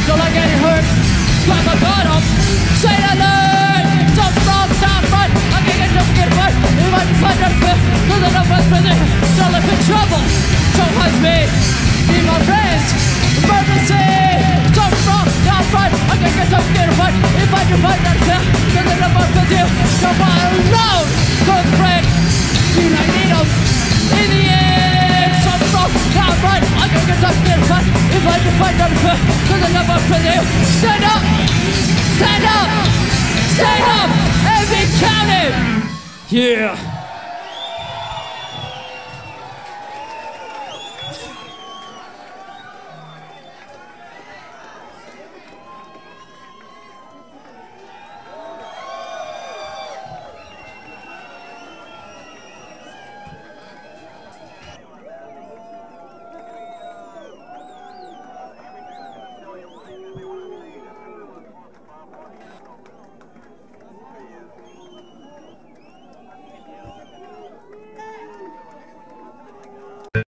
Don't like getting hurt. Slap my gun up. Say that line. Jump from down right. I can't get right. If I can find that fit, cause I know what's busy. Don't live in trouble. Don't hide me. Be my friends. Emergency. Jump from down right. I can't get right. If I can find that fit, cause I know what's busy. Come on around. Good friend. You like needles. In the end. Jump from down right. I can't get right. If I can find that fit, cause I know what's busy. Stand up. Stand up! Stand up! And be counted! Yeah!